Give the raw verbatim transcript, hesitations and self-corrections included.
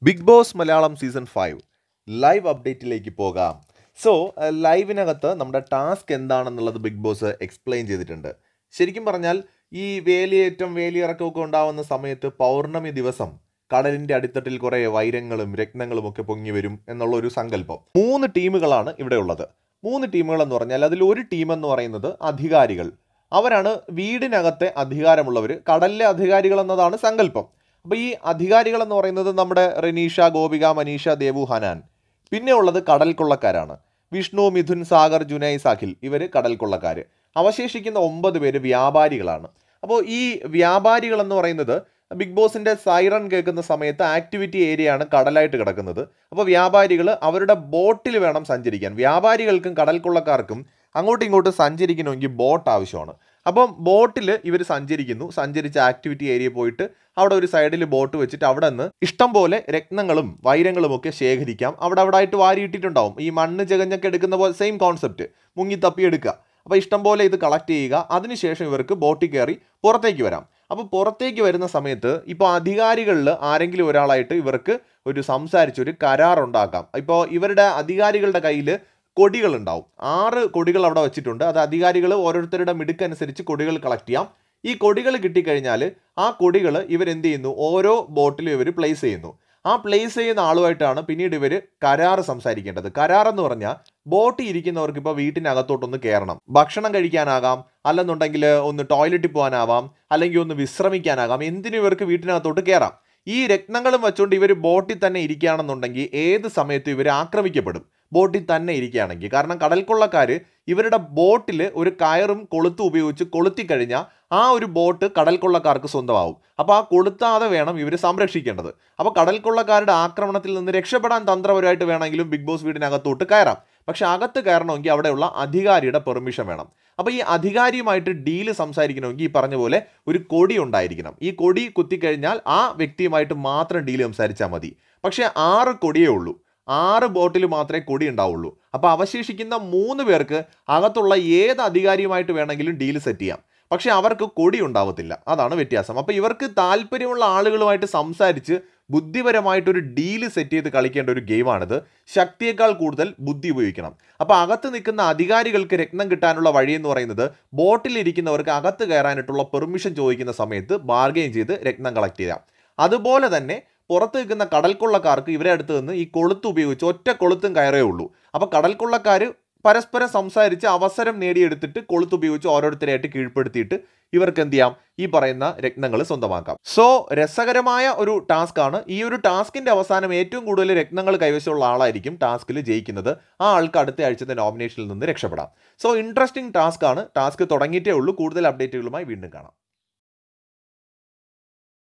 Bigg Boss Malayalam Season five live അപ്ഡേറ്റിലേക്ക് പോകാം. So ലൈവിനകത്ത് നമ്മുടെ ടാസ്ക് എന്താണെന്നുള്ളത് ബിഗ് ബോസ് എക്സ്പ്ലെയിൻ ചെയ്തിട്ടുണ്ട്. ശരിക്കും പറഞ്ഞാൽ ഈ വേലിയേറ്റം വേലിയിറക്കമൊക്കെ ഉണ്ടാവുന്ന സമയത്ത് പൗർണമി ദിവസം കടലിൻ്റെ അടിത്തട്ടിൽ കുറേ വൈരങ്ങളും രത്നങ്ങളും ഒക്കെ പൊങ്ങി വരും എന്നുള്ള ഒരു സങ്കല്പം. മൂന്ന് ടീമുകളാണ് ഇവിടെ ഉള്ളത്. മൂന്ന് ടീമുകൾ എന്ന് പറഞ്ഞാൽ അതിൽ ഒരു ടീം എന്ന് പറയുന്നത് അധികാരികൾ. അവരാണ് വീടിനകത്തെ അധികാരമുള്ളവർ, കടലിലെ അധികാരികൾ എന്നതാണ് സങ്കല്പം. അപ്പോൾ ഈ അധികാരികൾ എന്ന് പറയുന്നത് നമ്മുടെ റെനീഷ, ഗോപിക, മനീഷ, ദേവു, ഹനാൻ. പിന്നെ ഉള്ളത് കടൽ കൊള്ളക്കാരാണ്. വിഷ്ണു, മിഥുൻ, സാഗർ, ജുനൈ, സാഖിൽ, ഇവർ കടൽ കൊള്ളക്കാർ. അവശേഷിക്കുന്ന ഒമ്പത് പേര് വ്യാപാരികളാണ്. അപ്പോൾ ഈ വ്യാപാരികൾ എന്ന് പറയുന്നത് ബിഗ് ബോസിൻ്റെ സൈറൺ കേൾക്കുന്ന സമയത്ത് ആക്ടിവിറ്റി ഏരിയയാണ് കടലായിട്ട് കിടക്കുന്നത്. അപ്പോൾ വ്യാപാരികൾ അവരുടെ ബോട്ടിൽ വേണം സഞ്ചരിക്കാൻ. വ്യാപാരികൾക്കും കടൽ കൊള്ളക്കാർക്കും അങ്ങോട്ടും ഇങ്ങോട്ടും സഞ്ചരിക്കണമെങ്കിൽ ബോട്ട് ആവശ്യമാണ്. അപ്പം ബോട്ടിൽ ഇവർ സഞ്ചരിക്കുന്നു. സഞ്ചരിച്ച ആക്ടിവിറ്റി ഏരിയ പോയിട്ട് അവിടെ ഒരു സൈഡിൽ ബോട്ട് വെച്ചിട്ട് അവിടെ നിന്ന് ഇഷ്ടം പോലെ രത്നങ്ങളും വൈരങ്ങളും ഒക്കെ ശേഖരിക്കാം. അവിടെ അവിടെ ആയിട്ട് വാരിയിട്ടിട്ടുണ്ടാവും. ഈ മണ്ണ് ചകഞ്ഞൊക്കെ എടുക്കുന്ന പോലെ സെയിം കോൺസെപ്റ്റ്, മുങ്ങി തപ്പി എടുക്കുക. അപ്പോൾ ഇഷ്ടം പോലെ ഇത് കളക്ട് ചെയ്യുക. അതിനുശേഷം ഇവർക്ക് ബോട്ടിൽ കയറി പുറത്തേക്ക് വരാം. അപ്പോൾ പുറത്തേക്ക് വരുന്ന സമയത്ത് ഇപ്പോൾ അധികാരികളിൽ ആരെങ്കിലും ഒരാളായിട്ട് ഇവർക്ക് ഒരു സംസാരിച്ചൊരു കരാറുണ്ടാക്കാം. ഇപ്പോൾ ഇവരുടെ അധികാരികളുടെ കയ്യിൽ കൊടികളുണ്ടാവും. ആറ് കൊടികൾ അവിടെ വെച്ചിട്ടുണ്ട്. അത് അധികാരികൾ ഓരോരുത്തരുടെ മിടുക്കനുസരിച്ച് കൊടികൾ കളക്ട് ചെയ്യാം. ഈ കൊടികൾ കിട്ടിക്കഴിഞ്ഞാൽ ആ കൊടികൾ ഇവരെന്ത് ചെയ്യുന്നു, ഓരോ ബോട്ടിലും ഇവർ പ്ലേസ് ചെയ്യുന്നു. ആ പ്ലേസ് ചെയ്യുന്ന ആളുമായിട്ടാണ് പിന്നീട് ഇവർ കരാറ് സംസാരിക്കേണ്ടത്. കരാറെന്ന് പറഞ്ഞാൽ ബോട്ടിൽ ഇരിക്കുന്നവർക്ക് ഇപ്പോൾ വീട്ടിനകത്തോട്ടൊന്ന് കയറണം, ഭക്ഷണം കഴിക്കാനാകാം, അല്ലെന്നുണ്ടെങ്കിൽ ഒന്ന് ടോയ്ലറ്റിൽ പോകാനാവാം, അല്ലെങ്കിൽ ഒന്ന് വിശ്രമിക്കാനാകാം. എന്തിനും ഇവർക്ക് വീട്ടിനകത്തോട്ട് കയറാം. ഈ രത്നങ്ങളും വെച്ചുകൊണ്ട് ഇവർ ബോട്ടിൽ തന്നെ ഇരിക്കുകയാണെന്നുണ്ടെങ്കിൽ ഏത് സമയത്തും ഇവർ ആക്രമിക്കപ്പെടും, ബോട്ടിൽ തന്നെ ഇരിക്കുകയാണെങ്കിൽ. കാരണം കടൽ കൊള്ളക്കാർ ഇവരുടെ ബോട്ടിൽ ഒരു കയറും കൊളുത്തും ഉപയോഗിച്ച് കൊളുത്തി കഴിഞ്ഞാൽ ആ ഒരു ബോട്ട് കടൽ കൊള്ളക്കാർക്ക് സ്വന്തമാവും. അപ്പോൾ ആ കൊളുത്താതെ വേണം ഇവർ സംരക്ഷിക്കേണ്ടത്. അപ്പോൾ കടൽ കൊള്ളക്കാരുടെ ആക്രമണത്തിൽ നിന്ന് രക്ഷപ്പെടാൻ തന്ത്രപരമായിട്ട് വേണമെങ്കിലും ബിഗ് ബോസ് വീടിനകത്തോട്ട് കയറാം. പക്ഷെ അകത്ത് കയറണമെങ്കിൽ അവിടെയുള്ള അധികാരിയുടെ പെർമിഷൻ വേണം. അപ്പോൾ ഈ അധികാരിയുമായിട്ട് ഡീല് സംസാരിക്കണമെങ്കിൽ ഈ പറഞ്ഞ പോലെ ഒരു കൊടി ഉണ്ടായിരിക്കണം. ഈ കൊടി കുത്തിക്കഴിഞ്ഞാൽ ആ വ്യക്തിയുമായിട്ട് മാത്രം ഡീല് സംസാരിച്ചാൽ മതി. പക്ഷേ ആറ് കൊടിയേ ഉള്ളൂ. ആറ് ബോട്ടിൽ മാത്രമേ കൊടി ഉണ്ടാവുള്ളൂ. അപ്പോൾ അവശേഷിക്കുന്ന മൂന്ന് പേർക്ക് അകത്തുള്ള ഏത് അധികാരിയുമായിട്ട് വേണമെങ്കിലും ഡീല് സെറ്റ് ചെയ്യാം. പക്ഷേ അവർക്ക് കൊടി ഉണ്ടാവത്തില്ല. അതാണ് വ്യത്യാസം. അപ്പോൾ ഇവർക്ക് താല്പര്യമുള്ള ആളുകളുമായിട്ട് സംസാരിച്ച് ബുദ്ധിപരമായിട്ടൊരു ഡീല് സെറ്റ് ചെയ്ത് കളിക്കേണ്ട ഒരു ഗെയിമാണിത്. ശക്തിയേക്കാൾ കൂടുതൽ ബുദ്ധി ഉപയോഗിക്കണം. അപ്പോൾ അകത്ത് നിൽക്കുന്ന അധികാരികൾക്ക് രത്നം കിട്ടാനുള്ള വഴിയെന്ന് പറയുന്നത് ബോട്ടിലിരിക്കുന്നവർക്ക് അകത്ത് കയറാനായിട്ടുള്ള പെർമിഷൻ ചോദിക്കുന്ന സമയത്ത് ബാർഗെയിൻ ചെയ്ത് രത്നം കളക്ട് ചെയ്യാം. അതുപോലെ തന്നെ പുറത്ത് നിൽക്കുന്ന കടൽ കൊള്ളക്കാർക്ക് ഇവരെ അടുത്ത് നിന്ന് ഈ കൊളുത്ത് ഉപയോഗിച്ച് ഒറ്റ കൊളുത്തും കയറേ ഉള്ളൂ. അപ്പോൾ കടൽ കൊള്ളക്കാർ പരസ്പരം സംസാരിച്ച് അവസരം നേടിയെടുത്തിട്ട് കൊളുത്ത് ഉപയോഗിച്ച് ഓരോരുത്തരെയായിട്ട് കീഴ്പ്പെടുത്തിയിട്ട് ഇവർക്ക് എന്ത് ചെയ്യാം, ഈ പറയുന്ന രത്നങ്ങൾ സ്വന്തമാക്കാം. സോ രസകരമായ ഒരു ടാസ്ക് ആണ്. ഈ ഒരു ടാസ്കിൻ്റെ അവസാനം ഏറ്റവും കൂടുതൽ രത്നങ്ങൾ കൈവശമുള്ള ആളായിരിക്കും ടാസ്കിൽ ജയിക്കുന്നത്. ആ ആൾക്ക് അടുത്ത ആഴ്ചത്തെ നോമിനേഷനിൽ നിന്ന് രക്ഷപ്പെടാം. സോ ഇൻട്രസ്റ്റിംഗ് ടാസ്ക് ആണ്. ടാസ്ക് തുടങ്ങിയിട്ടേ ഉള്ളൂ. കൂടുതൽ അപ്ഡേറ്റുകളുമായി വീണ്ടും കാണാം.